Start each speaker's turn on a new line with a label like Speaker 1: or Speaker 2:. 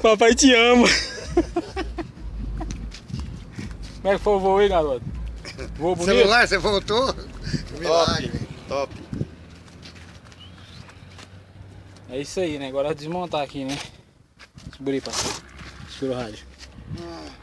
Speaker 1: Papai te ama. Como é que foi o voo aí, garoto? Voo bonito?
Speaker 2: Celular, você voltou? Milagre.
Speaker 3: Top.
Speaker 1: É isso aí, né? Agora é desmontar aqui, né? Segura aí, parceiro. Segura o rádio.